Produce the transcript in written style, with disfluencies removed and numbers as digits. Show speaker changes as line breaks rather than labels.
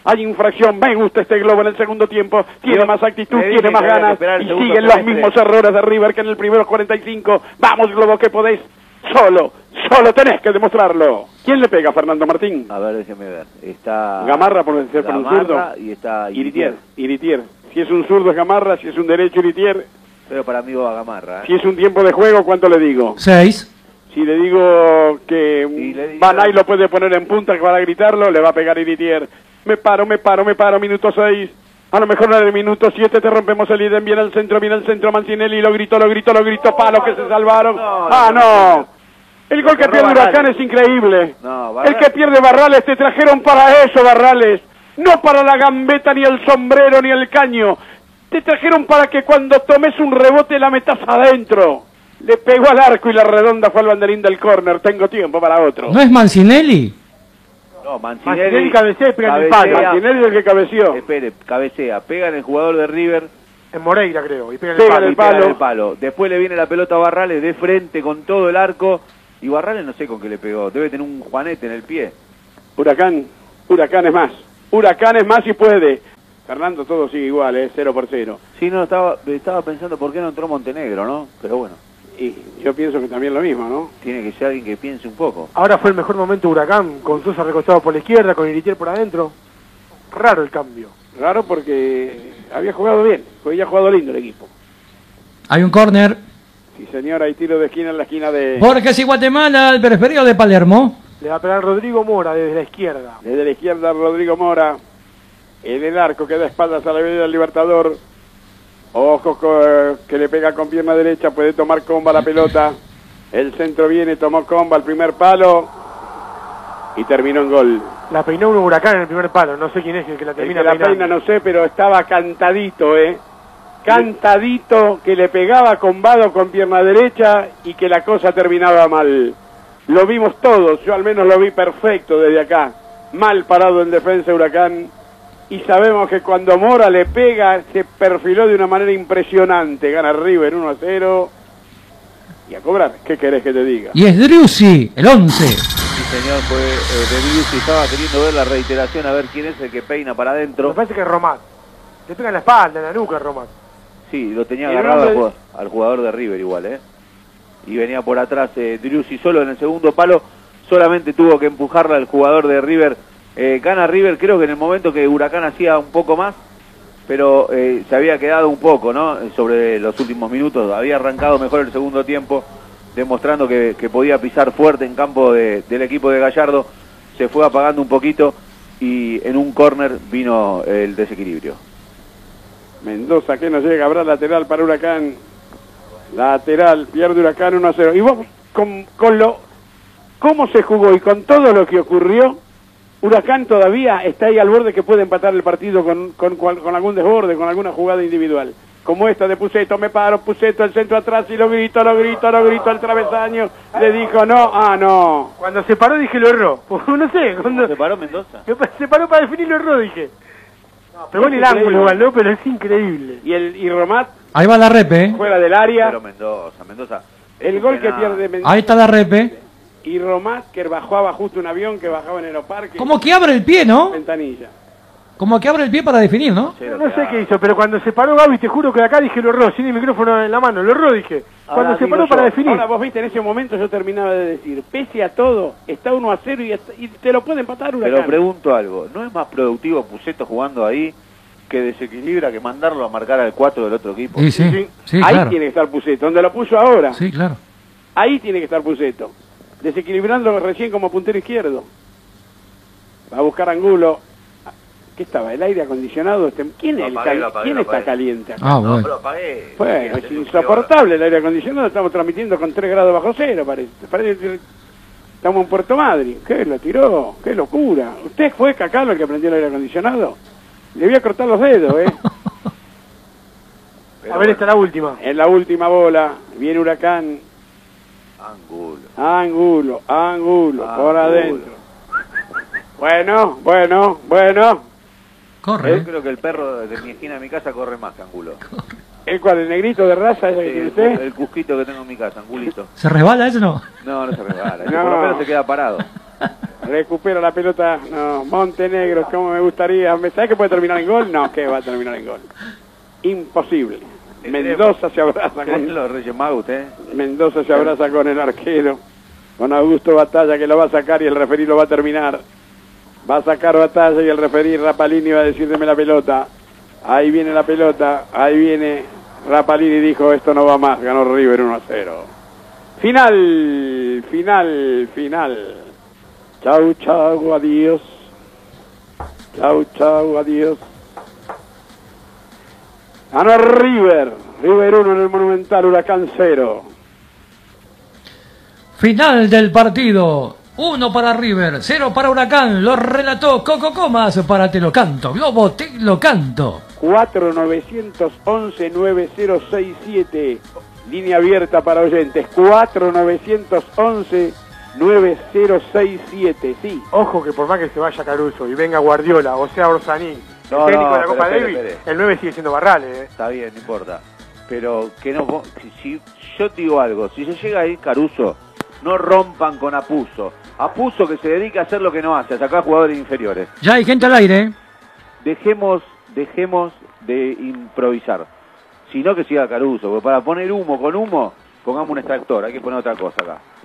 Hay infracción. Me gusta este Globo en el segundo tiempo. Tiene más actitud, tiene más ganas. Y siguen los mismos errores de River que en el primeros 45. Vamos, Globo, que podés. Solo tenés que demostrarlo. ¿Quién le pega a Fernando Martín?
A ver, déjeme ver. Está
Gamarra por ser por un zurdo.
Y está
Iritier. Si es un zurdo es Gamarra, si es un derecho Iritier.
Pero para mí va Gamarra.
Si es un tiempo de juego, ¿cuánto le digo?
6.
Si le digo que Banay lo puede poner en punta para gritarlo, le va a pegar Iritier. Me paro, minuto 6. A lo mejor en el minuto 7 te rompemos el idem, viene al centro, Mancinelli, lo gritó, palo que se salvaron. No. El gol que pierde Huracán es increíble. El que pierde Barrales, te trajeron para eso, Barrales. No para la gambeta, ni el sombrero, ni el caño. Te trajeron para que cuando tomes un rebote la metas adentro. Le pegó al arco y la redonda fue al banderín del córner. Tengo tiempo para otro.
¿No es Mancinelli?
No, Mancinelli
cabecea y pega en el palo. Mancinelli es el que cabeceó.
Espere, cabecea, pega en el jugador de River.
En Moreira, creo, y pega
en el palo. Después le viene la pelota a Barrales de frente con todo el arco. Y Barrales no sé con qué le pegó. Debe tener un juanete en el pie.
Huracán es más. Huracán es más y puede. Fernando, todo sigue igual, 0-0.
Sí, no, estaba pensando por qué no entró Montenegro, ¿no? Pero bueno.
Y yo pienso que también lo mismo, ¿no?
Tiene que ser alguien que piense un poco.
Ahora fue el mejor momento de Huracán, con Sosa recostado por la izquierda, con Iritier por adentro. Raro el cambio.
Raro porque había jugado bien, había jugado lindo el equipo.
Hay un córner.
Sí, señor, hay tiro de esquina en la esquina de...
Porque si Guatemala, el periférico de Palermo.
Le va a pegar Rodrigo Mora desde la izquierda.
Desde la izquierda Rodrigo Mora. En el arco que da espaldas a la avenida del Libertador. Ojo que le pega con pierna derecha, puede tomar Comba la pelota. El centro viene, tomó Comba el primer palo y terminó en gol.
La peinó un Huracán en el primer palo, no sé quién es el que la termina
peinando. La peina no sé, pero estaba cantadito, cantadito, que le pegaba combado con pierna derecha y que la cosa terminaba mal. Lo vimos todos, yo al menos lo vi perfecto desde acá. Mal parado en defensa Huracán. Y sabemos que cuando Mora le pega, se perfiló de una manera impresionante. Gana River 1-0. Y a cobrar, ¿qué querés que te diga?
Y es Driussi, el 11.
Sí, señor, fue de Driussi. Estaba queriendo ver la reiteración, a ver quién es el que peina para adentro.
Me parece que es Romat. Le pega en la espalda, en la nuca, Romat.
Sí, lo tenía agarrado al jugador de River igual, Y venía por atrás Driussi solo en el segundo palo. Solamente tuvo que empujarla al jugador de River. Gana River, creo que en el momento que Huracán hacía un poco más, pero se había quedado un poco, ¿no? Sobre los últimos minutos, había arrancado mejor el segundo tiempo, demostrando que podía pisar fuerte en campo del equipo de Gallardo. Se fue apagando un poquito y en un córner vino el desequilibrio.
Mendoza que no llega, habrá lateral para Huracán. Lateral, pierde Huracán 1-0. Y vos, con lo cómo se jugó y con todo lo que ocurrió, Huracán todavía está ahí al borde que puede empatar el partido con algún desborde, con alguna jugada individual. Como esta de Puceto, me paro, Puceto, el centro atrás y lo grito al travesaño. Le dijo no, no.
Cuando se paró dije lo erró. No sé, cuando...
¿Se paró Mendoza?
Se paró para definir lo erró, dije. Pegó en el ángulo igual, ¿no? Pero es increíble.
Y Romat.
Ahí va la repe.
Fuera del área.
Pero Mendoza.
El gol que pierde Mendoza.
Ahí está la repe.
Y Romat, que bajaba justo un avión que bajaba en Aeroparque.
Como que abre el pie, ¿no?
Ventanilla.
Como que abre el pie para definir, ¿no?
No sé qué hizo, pero cuando se paró Gaby, te juro que de acá dije lo erró, sin el micrófono en la mano, lo erró, dije. Cuando se paró para definir.
Ahora vos viste, en ese momento yo terminaba de decir, pese a todo, está 1-0 y te lo puede empatar Huracán.
Pero pregunto algo, ¿no es más productivo Puceto jugando ahí que desequilibra que mandarlo a marcar al 4 del otro equipo?
Sí,
ahí
claro.
Tiene que estar Puceto, donde lo puso ahora.
Sí, claro.
Ahí tiene que estar Puceto. Desequilibrando recién como puntero izquierdo. Va a buscar Angulo. ¿Qué estaba? ¿El aire acondicionado? ¿Quién está caliente acá?
Bueno.
No, lo apagué.
Bueno, es insoportable el aire acondicionado. Estamos transmitiendo con 3 grados bajo cero, parece que estamos en Puerto Madryn. ¿Qué? Lo tiró. ¡Qué locura! ¿Usted fue Cacalo el que prendió el aire acondicionado? Le voy a cortar los dedos,
A ver, esta es la última.
En la última bola. Viene Huracán. Angulo, por adentro. Bueno.
Corre.
Yo creo que el perro de mi esquina de mi casa corre más que Angulo.
¿El cual? ¿El negrito de raza ese que tiene usted?
El cusquito que tengo en mi casa, Angulito.
¿Se resbala eso no?
No se resbala. Por lo menos se queda parado.
Recupera la pelota. No, Montenegro, como me gustaría. ¿Sabes que puede terminar en gol? No, que va a terminar en gol. Imposible. Mendoza se abraza con
los Reyes Magos, usted.
Mendoza se abraza con el arquero, con Augusto Batalla, que lo va a sacar y el referí lo va a terminar. Va a sacar Batalla y el referí Rapalini va a decir: deme la pelota. Ahí viene la pelota, ahí viene Rapalini, dijo: esto no va más, ganó River 1-0. Final, final, final. Chau, chau, adiós. Chau, chau, adiós. Ganó River. River 1 en el Monumental, Huracán 0.
Final del partido. 1 para River, 0 para Huracán. Lo relató Coco Comas para Te lo canto. Globo, te lo canto.
4911-9067. Línea abierta para oyentes. 4911-9067. Sí.
Ojo que por más que se vaya Caruso y venga Guardiola, o sea Orsanín, el técnico de la Copa Davis, el 9 sigue siendo Barrales.
Está bien, no importa. Pero que no, si yo te digo algo, si se llega ahí Caruso, no rompan con Apuzzo. Apuzzo que se dedica a hacer lo que no hace, a sacar jugadores inferiores.
Ya hay gente al aire.
Dejemos de improvisar. Sino que siga Caruso, porque para poner humo con humo, pongamos un extractor, hay que poner otra cosa acá.